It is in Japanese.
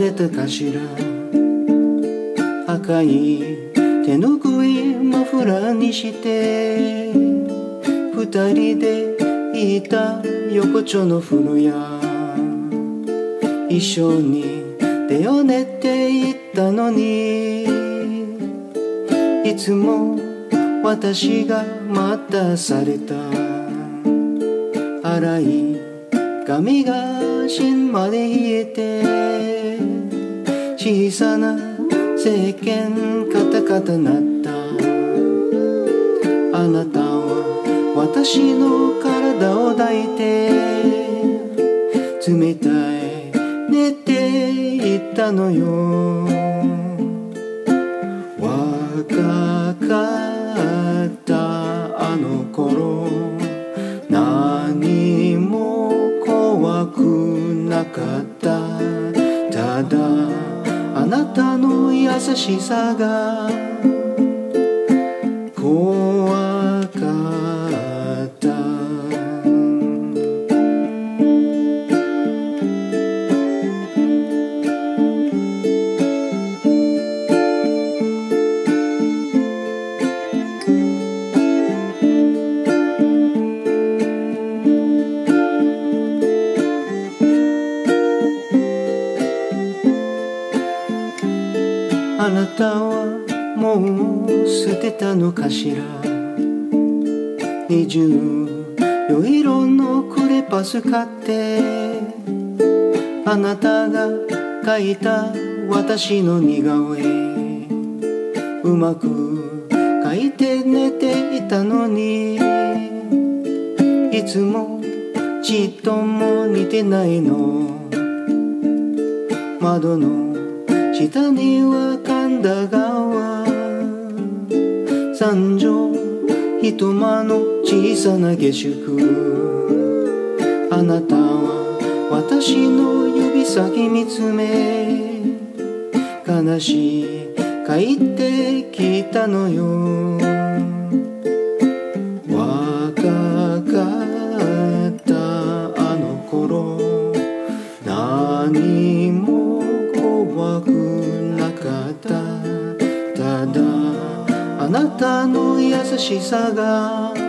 れたかしら。赤い手ぬぐいマフラーにして二人でいた横丁の風呂屋、一緒に出ようねって言ったのに、いつも私が待たされた。粗い髪が芯まで冷えて、小さな石鹸カタカタなった。あなたは私の体を抱いて冷たいねって言ったのよ。若かったあの頃、何も怖くなかった。ただあなたの優しさが怖かった。あなたはもう捨てたのかしら。24色のクレパス買って、あなたが描いた私の似顔絵うまく描いて寝ていたのに、いつもちっとも似てないの。窓の下には神田川、三畳一間の小さな下宿。あなたは私の指先見つめ、悲しい帰ってきたのよ。若かったあの頃、何も怖くなかった。ただあなたの優しさが